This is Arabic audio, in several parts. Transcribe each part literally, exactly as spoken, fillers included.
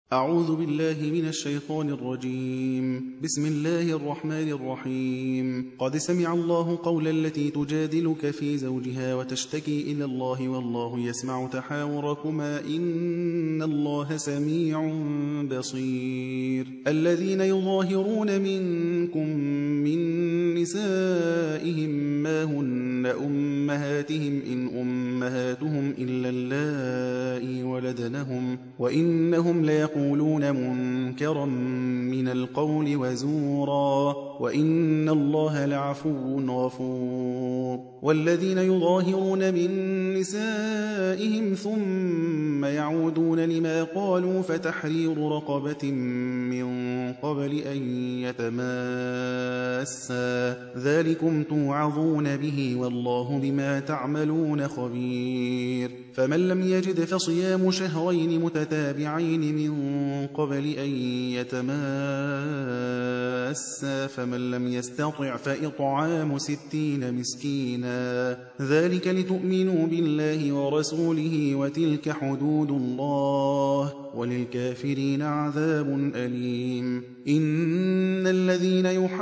أعوذ بالله من الشيطان الرجيم. بسم الله الرحمن الرحيم. قد سمع الله قول التي تجادلك في زوجها وتشتكي إلى الله والله يسمع تحاوركما إن الله سميع بصير. الذين يظاهرون منكم من نسائهم ما هن أمهاتهم إن أمهاتهم إلا اللائي ولدنهم وإنهم ليقولون منكرا من القول وزورا وإن الله لعفو غفور. والذين يظاهرون من نسائهم ثم يعودون لما قالوا فتحرير رقبة من قبل أن يتماسا ذلكم توعظون به والله بما تعملون خبير. فمن لم يجد فصيام شهرين متتابعين من قبل أن يتماسا فمن لم يستطع فإطعام ستين مسكينا ذلك لتؤمنوا بالله ورسوله وتلك حدود الله وللكافرين عذاب أليم. إن الذين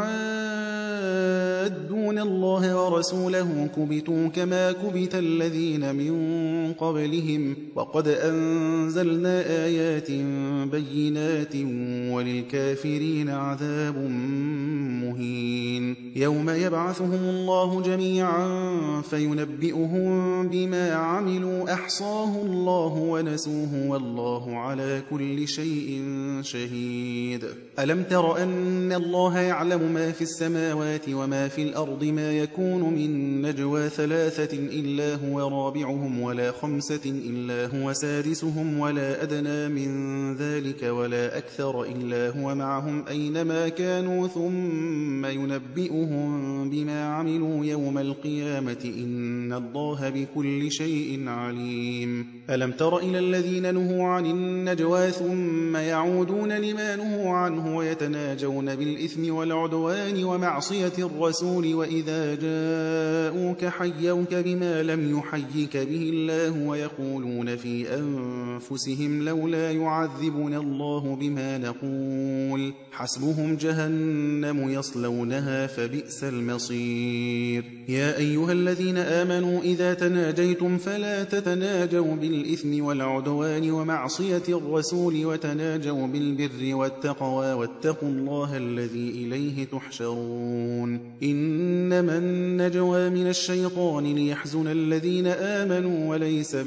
يحادون الله ورسوله كبتوا كما كبت الذين من قبلهم وقد أنزلنا آيات بينات وللكافرين عذاب مهين. يوم يبعثهم الله جميعا فينبئهم بما عملوا أحصاه الله ونسوه والله على كل شيء شهيد. ألم تر أن الله يعلم ما في السماوات وما في الأرض ما يكون من نجوى ثلاثة إلا هو رابعهم ولا خمسة إلا هو سادسهم ولا أدنى من ذلك ولا أكثر إلا هو معهم أينما كانوا ثم ينبئهم بما عملوا يوم القيامة إن الله بكل شيء عليم. ألم تر إلى الذين نهوا عن النجوى ثم يعودون لما نهوا عنه ويتناجون بالإثم والعدوان ومعصية الرسول وإذا جاءوك حيوك بما لم يحيك به الله ويقولون في أنفسهم لولا يعذبنا الله بما نقول حسبهم جهنم يصلونها فبئس المصير. يا أيها الذين آمنوا إذا تناجيتم فلا تتناجوا بالإثم والعدوان ومعصية الرسول وتناجوا بالبر والتقوى واتقوا الله الذي إليه تحشرون. إنما النجوى من الشيطان ليحزن الذين آمنوا وليس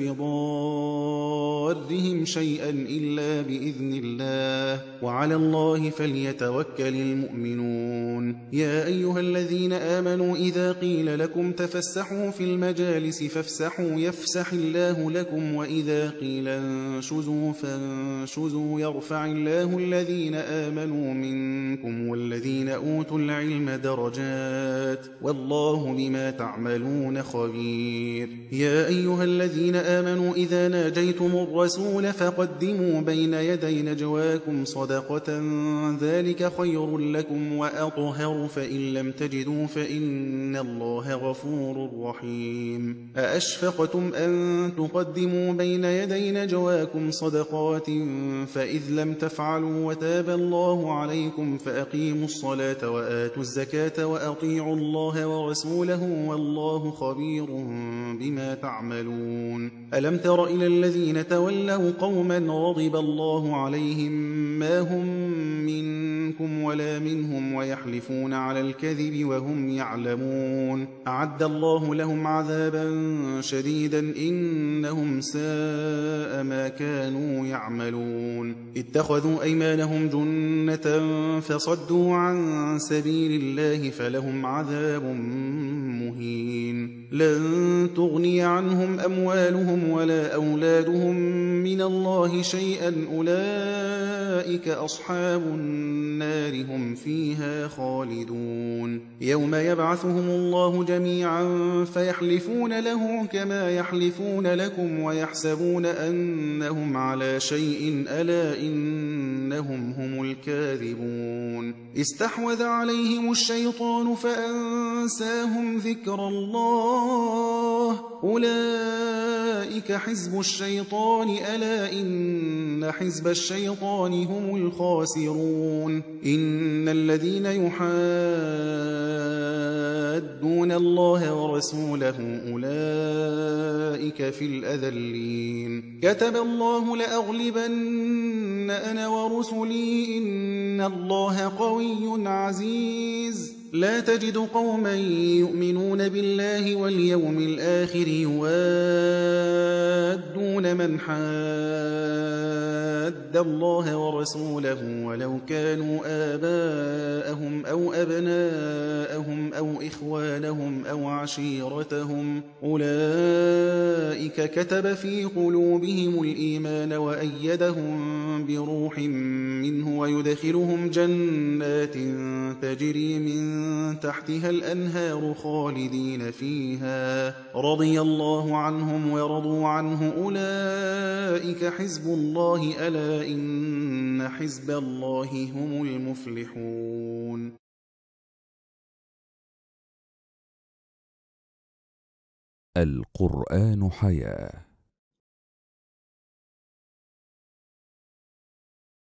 بضارهم شيئا إلا بإذن الله وعلى الله فليتوكل المؤمنون. يا أيها الذين آمنوا إذا قيل لكم تفسحوا في المجالس فافسحوا يفسح الله لكم وإذا قيل انشزوا فانشزوا يرفع الله الذين آمنوا منكم والذين أوتوا العلم درجات والله بما تعملون خبير. يا أيها الذين آمنوا إذا ناجيتم الرسول فقدموا بين يدي نجواكم صدقة ذلك خير لكم وأطهر فإن لم تجدوا فإن الله غفور رحيم. أأشفقتم أن تقدموا بين يدي نجواكم صدقات فإذ لم تفعلوا وتاب الله عليكم فأقيموا الصلاة وآتوا الزكاة وأطيعوا الله ورسوله والله خبير بما تعملون. ألم تر إلى الذين تولوا قوما غضب الله عليهم ما هم منكم ولا منهم ويحلفون على الكذب وهم يعلمون أعد الله لهم عذابا شديدا إنهم ساء ما كانوا يعملون. اتخذوا أيمانهم جنة فصدوا عن سبيل الله فلهم عذاب مهين. لن تغني عنهم أموالهم ولا أولادهم من الله شيئا أولئك أصحاب النار هم فيها خالدون. يوم يبعثهم الله جميعا فيحلفون له كما يحلفون لكم ويحسبون أنهم على شيء ألا إن إنهم هم الكاذبون استحوذ عليهم الشيطان فأنساهم ذكر الله أولئك حزب الشيطان ألا إن حزب الشيطان هم الخاسرون إن الذين يحادون الله ورسوله أولئك في الأذلين كتب الله لأغلبن أنا ورسلي إن الله قوي عزيز لا تجد قوما يؤمنون بالله واليوم الآخر يوادون من حاد الله ورسوله ولو كانوا آباءهم أو أبناءهم أو إخوانهم أو عشيرتهم أولئك كتب في قلوبهم الإيمان وأيدهم بروح منه ويدخلهم جنات تجري من تحتها الأنهار خالدين فيها رضي الله عنهم ورضوا عنه أولئك حزب الله ألا إن حزب الله هم المفلحون. القرآن حياة